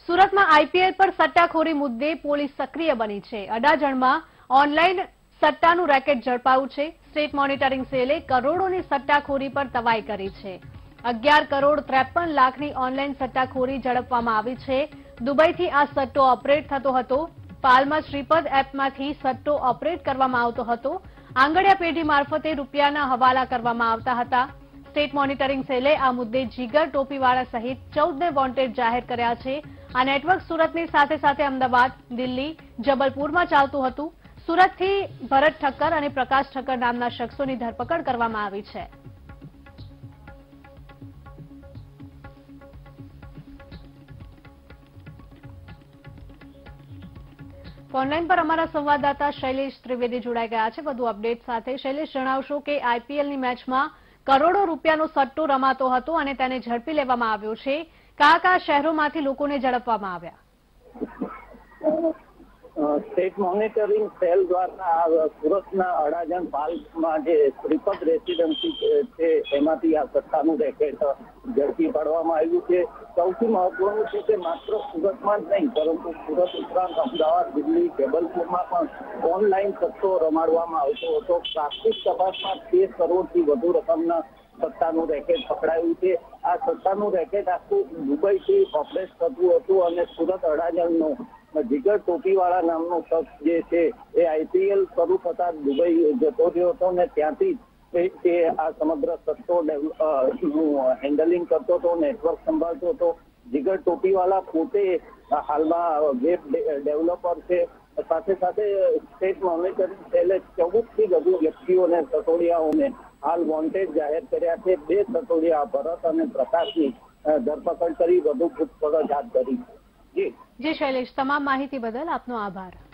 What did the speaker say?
સુરતમાં આઈપીએલ પર સટ્ટાખોરી મુદ્દે પોલીસ સક્રિય બની છે। અડાજણમાં ઓનલાઈન સટ્ટાનું રેકેટ ઝડપાયું છે। સ્ટેટ મોનિટરિંગ સેલે કરોડોની સટ્ટાખોરી પર તવાઈ કરી છે। 11 કરોડ 53 લાખની ઓનલાઈન સટ્ટાખોરી ઝડપવામાં આવી છે। દુબઈથી આ સટ્ટો ઓપરેટ થતો હતો। પાલમાં શ્રીપદ એપમાંથી સટ્ટો ઓપરેટ કરવામાં આવતો હતો। આંગડિયા પેઢી મારફતે રૂપિયાના હવાલા કરવામાં આવતા હતા। સ્ટેટ મોનિટરિંગ સેલે આ મુદ્દે જીગર ટોપીવાળા સહિત 14ને વોન્ટેડ જાહેર કર્યા છે। આ નેટવર્ક સુરતની સાથે સાથે અમદાવાદ, દિલ્હી, જબલપુરમાં ચાલતું હતું। સુરતથી ભરત ઠક્કર અને પ્રકાશ ઠક્કર નામના શખ્સોની ધરપકડ કરવામાં આવી છે। ઓનલાઈન પર અમારા સંવાદદાતા શૈલેષ ત્રિવેદી જોડાઈ ગયા છે વધુ અપડેટ સાથે। શૈલેષ, જણાવશો કે આઈપીએલની મેચમાં કરોડો રૂપિયાનો સટ્ટો રમાતો હતો અને તેને ઝડપી લેવામાં આવ્યો છે। કયા કયા શહેરોમાંથી લોકોને ઝડપવામાં આવ્યા? સ્ટેટ મોનિટરિંગ સેલ દ્વારા સુરતના અડાજણ પાર્કમાં જે શ્રીપદ રેસીડન્સી છે એમાંથી આ સટ્ટાનું રેકેટ ઝડપી પાડવામાં આવ્યું છે। સૌથી મહત્વનું છે કે માત્ર સુરતમાં જ નહીં પરંતુ સુરત ઉપરાંત અમદાવાદ, દિલ્હી, જબલપુરમાં પણ ઓનલાઈન સટ્ટો રમાડવામાં આવતો હતો। પ્રાથમિક તપાસમાં 13 કરોડથી વધુ રકમના સટ્ટાનું રેકેટ પકડાયું છે। આ સટ્ટાનું રેકેટ આખું દુબઈથી ઓપરેટ થતું હતું અને સુરત અડાજણનો જીગર ટોપીવાળા નામનો શખ્સ જે છે એ આઈપીએલ શરૂ થતા દુબઈ જતો રહ્યો હતો અને ત્યાંથી તે આ સમગ્ર સટ્ટો હેન્ડલિંગ કરતો હતો, નેટવર્ક સંભાળતો હતો। જીગર ટોપીવાળા પોતે હાલમાં વેબ ડેવલપર છે। સાથે સાથે સ્ટેટ મોનિટરિંગ સેલે 14થી વધુ વ્યક્તિઓને સટોડિયાઓને હાલ વોન્ટેડ જાહેર કર્યા છે। 2 સટોડિયા ભરત અને પ્રકાશની ધરપકડ કરી વધુ પૂછપરછ હાથ ધરી છે। જી શૈલેષ, તમામ માહિતી બદલ આપનો આભાર।